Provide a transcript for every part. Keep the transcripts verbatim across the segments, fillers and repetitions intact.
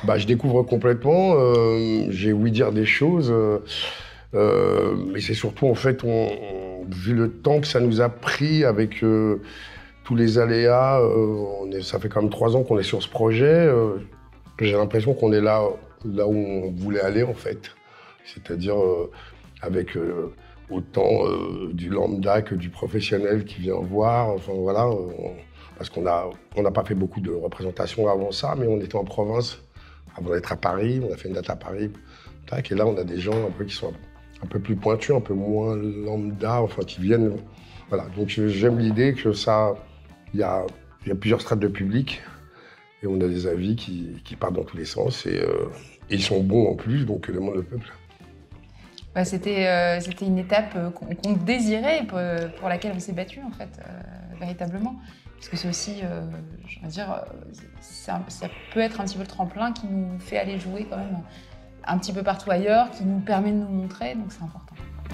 Bah, je découvre complètement, euh, j'ai ouï dire des choses, euh, euh, mais c'est surtout, en fait, on, on, vu le temps que ça nous a pris avec euh, tous les aléas, euh, on est, ça fait quand même trois ans qu'on est sur ce projet, euh, j'ai l'impression qu'on est là, là où on voulait aller, en fait. C'est-à-dire euh, avec euh, autant euh, du lambda que du professionnel qui vient voir, enfin voilà, on, parce qu'on n'a on n'a pas fait beaucoup de représentations avant ça, mais on était en province avant d'être à Paris, on a fait une date à Paris, tac, et là on a des gens un peu qui sont un peu plus pointus, un peu moins lambda, enfin qui viennent, voilà. Donc j'aime l'idée que ça, il y a, y a plusieurs strates de public, et on a des avis qui, qui partent dans tous les sens, et, euh, et ils sont bons en plus, donc le monde le peuple. Bah, c'était, euh, c'était une étape qu'on, qu'on désirait, pour, pour laquelle on s'est battu en fait, euh, véritablement. Parce que c'est aussi, euh, je veux dire, ça, ça peut être un petit peu le tremplin qui nous fait aller jouer quand même un petit peu partout ailleurs, qui nous permet de nous montrer, donc c'est important.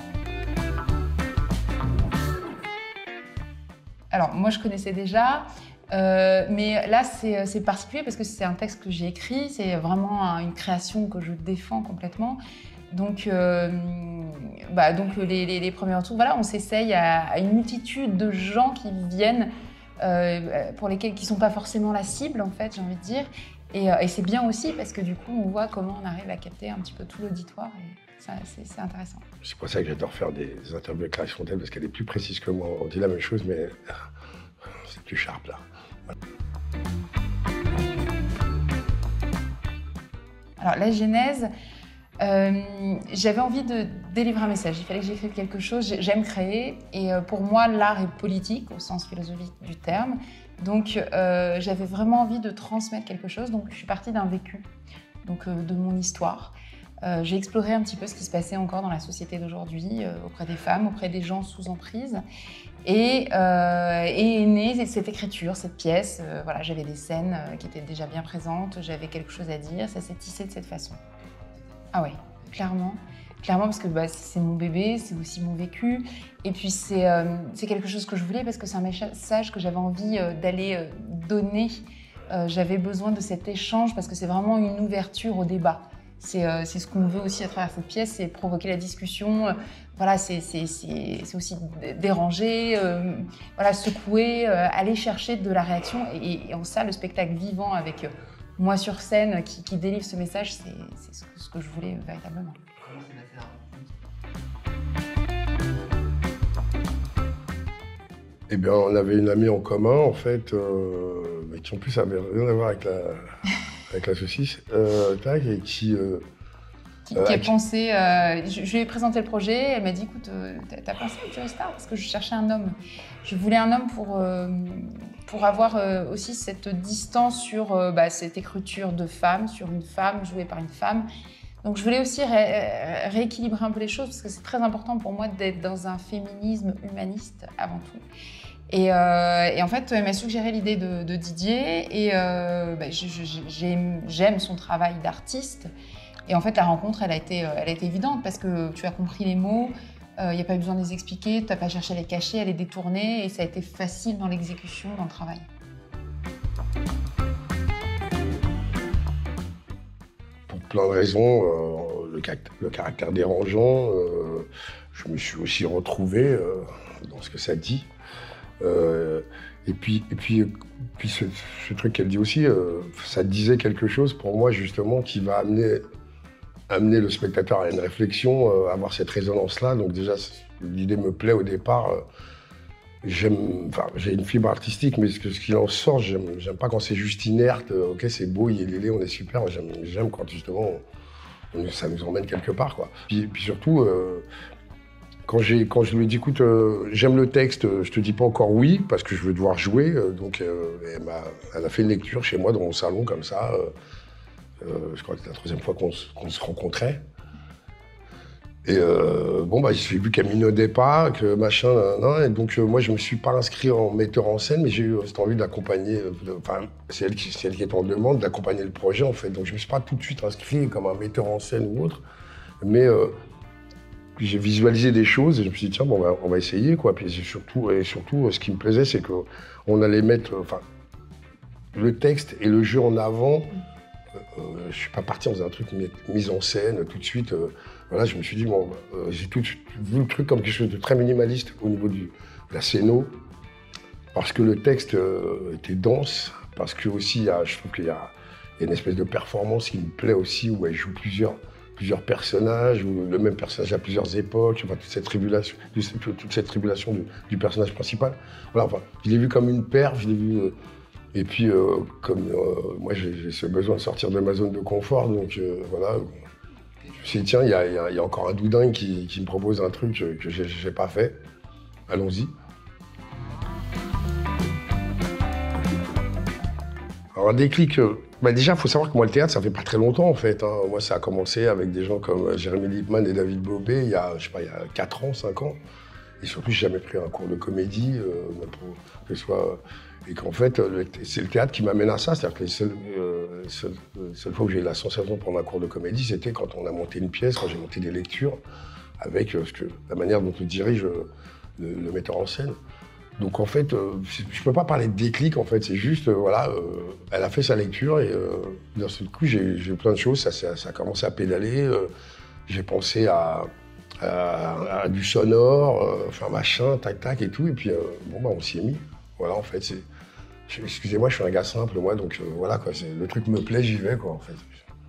Alors moi je connaissais déjà, euh, mais là c'est, c'est particulier parce que c'est un texte que j'ai écrit, c'est vraiment un, une création que je défends complètement. Donc, euh, bah, donc les, les, les premiers retours, voilà, on s'essaye à, à une multitude de gens qui viennent, euh, pour lesquels qui ne sont pas forcément la cible, en fait, j'ai envie de dire. Et, et c'est bien aussi parce que du coup, on voit comment on arrive à capter un petit peu tout l'auditoire. Et ça, c'est, c'est intéressant. C'est pour ça que j'adore faire des interviews avec Clarisse Fontaine, parce qu'elle est plus précise que moi. On dit la même chose, mais c'est plus sharp, là. Voilà. Alors, la genèse, euh, j'avais envie de délivrer un message. Il fallait que j'écrive quelque chose. J'aime créer. Et pour moi, l'art est politique, au sens philosophique du terme. Donc, euh, j'avais vraiment envie de transmettre quelque chose. Donc, je suis partie d'un vécu, donc euh, de mon histoire. Euh, j'ai exploré un petit peu ce qui se passait encore dans la société d'aujourd'hui, euh, auprès des femmes, auprès des gens sous emprise. Et, euh, et est née cette écriture, cette pièce. Euh, voilà, j'avais des scènes euh, qui étaient déjà bien présentes, j'avais quelque chose à dire, ça s'est tissé de cette façon. Ah ouais, clairement. Clairement parce que bah, c'est mon bébé, c'est aussi mon vécu. Et puis c'est, euh, c'est quelque chose que je voulais parce que c'est un message que j'avais envie euh, d'aller euh, donner. Euh, j'avais besoin de cet échange parce que c'est vraiment une ouverture au débat. C'est, euh, c'est ce qu'on veut aussi à travers cette pièce, c'est provoquer la discussion. Euh, voilà, c'est, c'est, c'est, c'est aussi déranger, euh, voilà, secouer, euh, aller chercher de la réaction. Et, et en ça, le spectacle vivant avec euh, moi sur scène qui, qui délivre ce message, c'est, c'est ce, que, ce que je voulais euh, véritablement. Eh bien, on avait une amie en commun, en fait, euh, mais qui en plus avait rien à voir avec la, avec la saucisse, euh, tac, et qui... Euh, qui, euh, qui a qui... pensé... Euh, je, je lui ai présenté le projet, elle m'a dit, écoute, euh, t'as pensé à Joey Star? Parce que je cherchais un homme. Je voulais un homme pour, euh, pour avoir euh, aussi cette distance sur euh, bah, cette écriture de femme, sur une femme, jouée par une femme. Donc je voulais aussi ré rééquilibrer un peu les choses, parce que c'est très important pour moi d'être dans un féminisme humaniste avant tout. Et, euh, et en fait, elle m'a suggéré l'idée de, de Didier, et euh, bah, j'aime son travail d'artiste. Et en fait, la rencontre, elle a été, elle a été évidente, parce que tu as compris les mots, il euh, n'y a pas eu besoin de les expliquer, tu n'as pas cherché à les cacher, à les détourner, et ça a été facile dans l'exécution, dans le travail. Pour plein de raisons, euh, le, caractère, le caractère dérangeant, euh, je me suis aussi retrouvé euh, dans ce que ça dit. Euh, et puis, et puis, puis ce, ce truc qu'elle dit aussi, euh, ça disait quelque chose pour moi justement qui va amener, amener le spectateur à une réflexion, euh, à avoir cette résonance-là. Donc déjà, l'idée me plaît au départ. Euh, j'aime, enfin, j'ai une fibre artistique, mais ce, que, ce qui en sort, j'aime, j'aime pas quand c'est juste inerte. Euh, ok, c'est beau, il est lélé, on est super. J'aime, j'aime quand justement on, ça nous emmène quelque part, quoi. Puis, puis surtout. Euh, Quand, quand je lui ai dit, écoute, euh, j'aime le texte, je te dis pas encore oui, parce que je veux devoir jouer. Euh, donc, euh, elle, a, elle a fait une lecture chez moi dans mon salon, comme ça. Euh, euh, je crois que c'était la troisième fois qu'on qu'on se rencontrait. Et euh, bon, bah, j'ai vu qu'elle minaudait pas, que machin, nan, nan, et donc euh, moi, je me suis pas inscrit en metteur en scène, mais j'ai eu cette envie d'accompagner, enfin, c'est elle, qui, elle qui est en demande, d'accompagner le projet, en fait. Donc, je me suis pas tout de suite inscrit comme un metteur en scène ou autre, mais... Euh, Puis j'ai visualisé des choses et je me suis dit, tiens, bon, on, va, on va essayer, quoi. Puis surtout, et surtout, ce qui me plaisait, c'est qu'on allait mettre enfin, le texte et le jeu en avant euh, je ne suis pas parti dans un truc mis, mise en scène tout de suite. Euh, voilà, je me suis dit, bon, euh, j'ai tout de suite vu le truc comme quelque chose de très minimaliste au niveau du, de la scéno, parce que le texte euh, était dense, parce que aussi, il y a, je trouve qu'il y a, il y a une espèce de performance qui me plaît aussi, où elle joue plusieurs, plusieurs personnages, ou le même personnage à plusieurs époques, enfin, toute cette tribulation, toute cette tribulation du, du personnage principal. Voilà, enfin, je l'ai vu comme une perf, je l'ai vu... Euh, et puis, euh, comme euh, moi, j'ai ce besoin de sortir de ma zone de confort, donc euh, voilà. Je me suis dit, tiens, il y, y, y a encore un doudin qui, qui me propose un truc que je n'ai pas fait. Allons-y. Alors, un déclic, euh, bah déjà, il faut savoir que moi, le théâtre, ça fait pas très longtemps, en fait. Hein. Moi, ça a commencé avec des gens comme Jérémy Lippmann et David Bobet, il y a, je sais pas, il y a quatre ans, cinq ans. Et surtout, j'ai jamais pris un cours de comédie, euh, pour que ce soit... Et qu'en fait, c'est le théâtre qui m'amène à ça. C'est-à-dire que les seules, euh, seules, seules fois où j'ai eu la sensation de prendre un cours de comédie, c'était quand on a monté une pièce, quand j'ai monté des lectures, avec euh, ce que, la manière dont on dirige euh, le, le metteur en scène. Donc en fait, euh, je ne peux pas parler de déclic, en fait. C'est juste, euh, voilà, euh, elle a fait sa lecture et euh, d'un seul coup, j'ai eu plein de choses. Ça, ça, ça a commencé à pédaler. Euh, j'ai pensé à... À, à du sonore, euh, enfin machin, tac tac et tout, et puis euh, bon bah on s'y est mis. Voilà en fait, c'est... Excusez-moi, je suis un gars simple moi, donc euh, voilà quoi, le truc me plaît, j'y vais quoi en fait.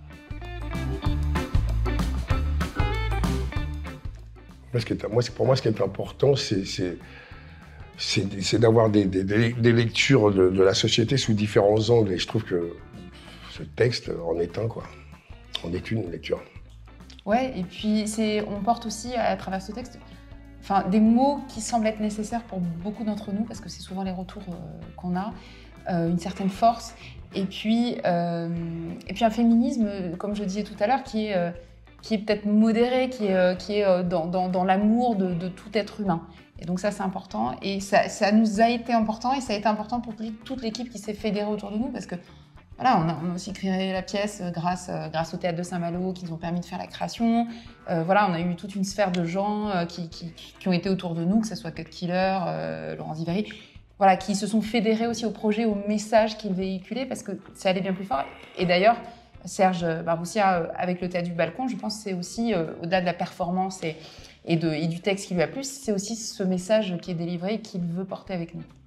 Moi, ce qui est, moi, pour moi, ce qui est important, c'est d'avoir des, des, des lectures de, de la société sous différents angles, et je trouve que ce texte en est un quoi, en est une lecture. Ouais, et puis on porte aussi à travers ce texte enfin, des mots qui semblent être nécessaires pour beaucoup d'entre nous, parce que c'est souvent les retours euh, qu'on a, euh, une certaine force, et puis, euh, et puis un féminisme, comme je disais tout à l'heure, qui est, euh, qui est peut-être modéré, qui est, euh, qui est euh, dans, dans, dans l'amour de, de tout être humain. Et donc ça, c'est important, et ça, ça nous a été important, et ça a été important pour toute l'équipe qui s'est fédérée autour de nous, parce que voilà, on a, on a aussi créé la pièce grâce, euh, grâce au Théâtre de Saint-Malo qui nous ont permis de faire la création. Euh, voilà, on a eu toute une sphère de gens euh, qui, qui, qui ont été autour de nous, que ce soit Cut Killer, euh, Laurence Zivary, voilà, qui se sont fédérés aussi au projet, au message qu'ils véhiculaient, parce que ça allait bien plus fort. Et d'ailleurs, Serge Barboussia, euh, avec le Théâtre du Balcon, je pense que c'est aussi, euh, au-delà de la performance et, et, de, et du texte qui lui a plu, c'est aussi ce message qui est délivré et qu'il veut porter avec nous.